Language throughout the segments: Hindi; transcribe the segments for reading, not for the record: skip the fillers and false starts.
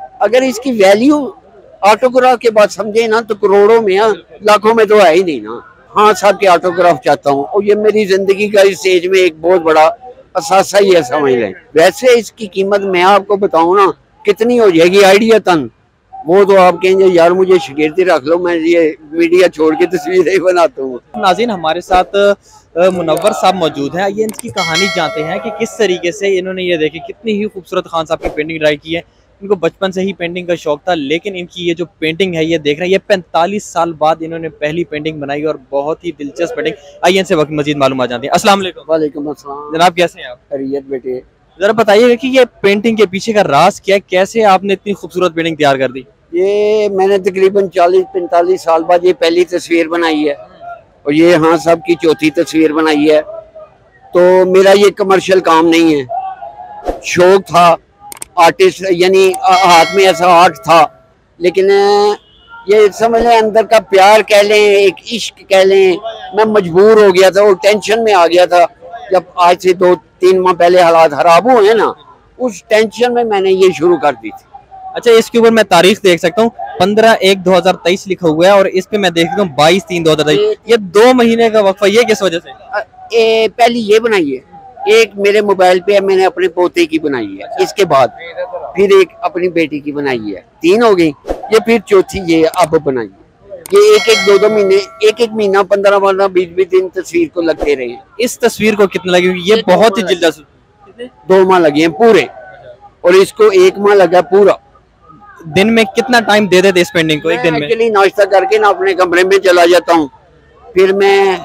अगर इसकी वैल्यू ऑटोग्राफ के बाद समझे ना तो करोड़ों में है, लाखों में तो है ही नहीं ना। हाँ साहब के ऑटोग्राफ चाहता हूँ और ये मेरी जिंदगी का इस स्टेज में एक बहुत बड़ा असासा ही है, समझ लें। वैसे इसकी कीमत मैं आपको बताऊँ ना कितनी हो जाएगी आइडिया तन, वो तो आप कहेंगे यार मुझे शिगिर्दी रख लो, मैं ये मीडिया छोड़ के तस्वीरें ही बनाता हूँ। नाज़रीन, हमारे साथ मुनव्वर साहब मौजूद हैं। ये इनकी कहानी जानते हैं कि किस तरीके से इन्होंने ये देखी कितनी ही खूबसूरत खान साहब की पेंटिंग ट्राई की है। इनको बचपन से ही पेंटिंग का शौक था, लेकिन इनकी ये जो पेंटिंग है ये देख रहे हैं, ये 45 साल बाद इन्होंने पहली पेंटिंग बनाई और बहुत ही दिलचस्प पेंटिंग। आइए इनसे वक्त मजीद मालूमात जानते हैं। अस्सलाम वालेकुम। वालेकुम अस्सलाम। जनाब कैसे हैं आप? खैरियत बेटे। जरा बताइएगा कि ये पेंटिंग के पीछे का राज क्या है, कैसे आपने इतनी खूबसूरत पेंटिंग तैयार कर दी? ये मैंने तकरीबन 40-45 साल बाद ये पहली तस्वीर बनाई है और ये हाँ साहब की चौथी तस्वीर बनाई है। तो मेरा ये कमर्शियल काम नहीं है, शौक था, आर्टिस्ट यानी हाथ में ऐसा आर्ट था। लेकिन ये समझ लें अंदर का प्यार कह लें, एक इश्क कह लें, मैं मजबूर हो गया था और टेंशन में आ गया था। जब आज से 2-3 माह पहले हालात खराब हुए हैं ना, उस टेंशन में मैंने ये शुरू कर दी थी। अच्छा, इसके ऊपर मैं तारीख देख सकता हूँ 15/1/2023 लिखा हुआ है और इस पे मैं देख सकता हूँ 22/3/2023। ये 2 महीने का वक्फा, ये किस वजह से? पहली ये बनाई है, एक मेरे मोबाइल पे मैंने अपने पोते की बनाई है, इसके बाद फिर एक अपनी बेटी की बनाई है, 3 हो गई। ये फिर चौथी ये अब बनाई है। ये एक 2-2 महीने, एक महीना 15-15 20-20 दिन तस्वीर को लगते रहे। इस तस्वीर को कितना लगे? ये बहुत ही दिलचस्प। 2 माह लगे हैं पूरे और इसको 1 माह लगा पूरा। दिन में कितना टाइम दे देते इस पेंटिंग को? एक दिन में एक्चुअली नाश्ता करके ना अपने कमरे में चला जाता हूँ, फिर मैं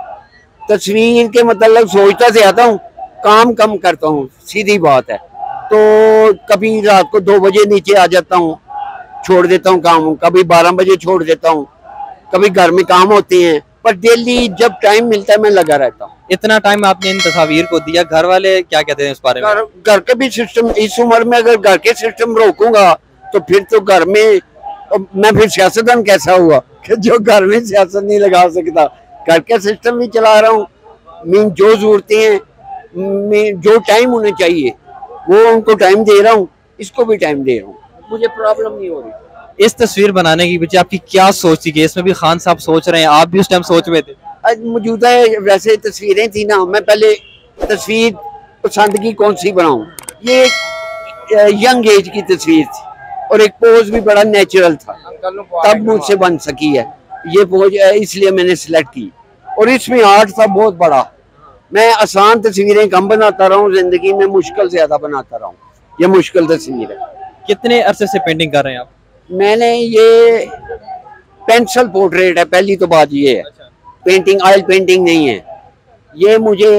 तस्वीर के मतलब सोचता से आता हूँ, काम कम करता हूँ, सीधी बात है। तो कभी रात को 2 बजे नीचे आ जाता हूँ, छोड़ देता हूँ काम, कभी 12 बजे छोड़ देता हूँ, कभी घर में काम होते हैं, पर डेली जब टाइम मिलता है मैं लगा रहता हूँ। इतना टाइम आपने इन तस्वीर को दिया, घर वाले क्या कहते हैं उस बारे में? घर के भी सिस्टम, इस उम्र में अगर घर के सिस्टम रोकूंगा तो फिर तो घर में मैं फिर सियासतदान कैसा हुआ कि जो घर में सियासत नहीं लगा सकता। घर का सिस्टम भी चला रहा हूँ, मीन जो जरूरतें हैं, जो टाइम होना चाहिए वो उनको टाइम दे रहा हूँ, इसको भी टाइम दे रहा हूँ, मुझे प्रॉब्लम नहीं हो रही। इस तस्वीर बनाने की पीछे आपकी क्या सोच थी कि इसमें भी खान साहब सोच रहे हैं, आप भी उस टाइम सोच रहे थे? आज मौजूदा वैसे तस्वीरें थी ना, मैं पहले तस्वीर पसंद की कौन सी बनाऊं, ये यंग एज की तस्वीर थी और एक पोज भी बड़ा नेचुरल था, तब मुझसे बन सकी है ये पोज, इसलिए मैंने सिलेक्ट की। और इसमें आर्ट था बहुत बड़ा। मैं आसान तस्वीरें कम बनाता रहा हूँ, जिंदगी में मुश्किल ज्यादा बनाता रहा हूँ, ये मुश्किल तस्वीर है। कितने अरसे से पेंटिंग कर रहे हैं आप? मैंने ये पेंसिल पोर्ट्रेट है पहली तो बात ये है, पेंटिंग ऑयल पेंटिंग नहीं है। ये मुझे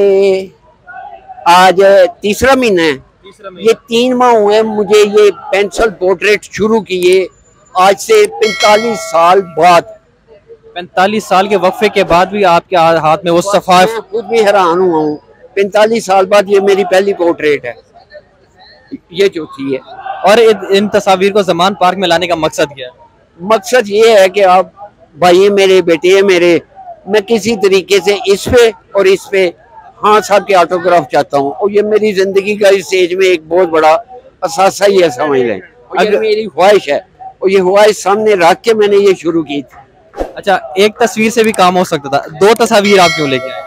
आज तीसरा महीना है, ये 3 माह हुए मुझे ये पेंसिल पोर्ट्रेट शुरू किए, आज से 45 साल बाद। 45 साल के वक्फे के बाद भी आपके हाथ में वो सफाई, खुद भी हैरान हुआ हूँ। 45 साल बाद ये मेरी पहली पोर्ट्रेट है, ये चौथी है। और इन तस्वीर को जमान पार्क में लाने का मकसद क्या है? मकसद ये है कि आप भाई मेरे बेटे मेरे, मैं किसी तरीके से इस पे और इस पे हाँ साहब के ऑटोग्राफ चाहता हूँ और ये मेरी जिंदगी का इस स्टेज में एक बहुत बड़ा असासा ही है, समझ लें। अगर मेरी ख्वाहिश है और ये ख्वाहिश सामने रख के मैंने ये शुरू की थी। अच्छा, एक तस्वीर से भी काम हो सकता था, 2 तस्वीर आप क्यों लेके आए?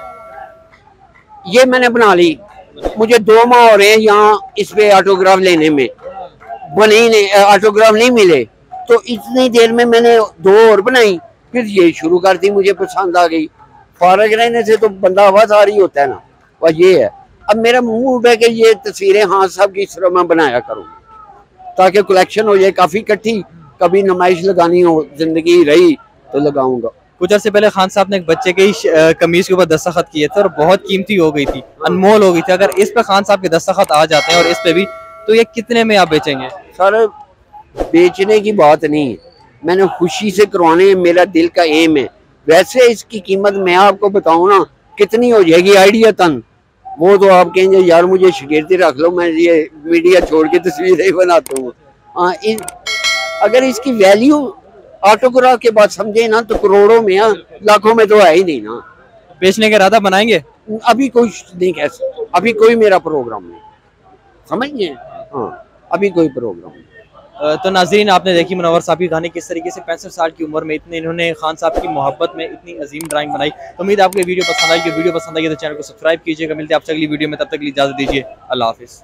ये मैंने बना ली, मुझे 2 माह हो रहे हैं यहाँ इस पे ऑटोग्राफ लेने में, बने ही नहीं, ऑटोग्राफ नहीं मिले। तो इतनी देर में मैंने 2 और बनाई, फिर ये शुरू कर दी, मुझे पसंद आ गई। फारग रहने से तो बंदा आवाज़ारी होता है ना, वह ये है। अब मेरा मूड है कि ये तस्वीरें हाँ साहब की इस तरह मैं बनाया करूँ ताकि कलेक्शन हो जाए काफ़ी इकट्ठी, कभी नुमाइश लगानी हो, जिंदगी रही तो लगाऊंगा। कुछ अर्से पहले खान साहब ने एक बच्चे के कमीज के ऊपर दस्तखत किए थे और बहुत कीमती हो गई थी, अनमोल हो गई थी। अगर इस पे खान साहब के दस्तखत आ जाते हैं और इस पे भी, तो ये कितने में आप बेचेंगे? सर बेचने की बात नहीं है, मैंने खुशी से करवाने, मेरा दिल का एम है। वैसे इसकी कीमत मैं आपको बताऊं ना कितनी हो जाएगी आइडिया तन, वो तो आप कहेंगे यार मुझे शिगिर्दी रख लो, मैं ये मीडिया छोड़ के तस्वीरें ही बनाता हूँ। अगर इसकी वैल्यू ऑटोग्राफ के बाद समझे ना तो करोड़ों में है, लाखों में तो है ही नहीं ना। बेचने का इरादा बनाएंगे? अभी कोई नहीं कह सकता, अभी कोई मेरा प्रोग्राम नहीं, समझिए। हाँ, अभी कोई प्रोग्राम नहीं। तो नाज़रीन, आपने देखी मुनव्वर साहब की कहानी, किस तरीके से 65 साल की उम्र में इतने इन्होंने खान साहब की मोहब्बत में इतनी अजीम ड्राइंग बनाई। तो उम्मीद आपको ये वीडियो पसंद आई। वीडियो पसंद आई तो चैनल को सब्सक्राइब कीजिएगा। मिलते हैं आपसे अगली वीडियो में, तब तक के लिए इजाज़त दीजिए। अल्लाह हाफिज़।